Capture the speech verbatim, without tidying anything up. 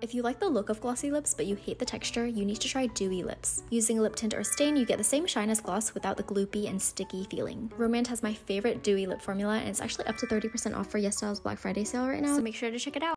If you like the look of glossy lips but you hate the texture, you need to try Dewy Lips. Using a lip tint or stain, you get the same shine as gloss without the gloopy and sticky feeling. Romance has my favorite dewy lip formula, and it's actually up to thirty percent off for YesStyle's Black Friday sale right now, so make sure to check it out.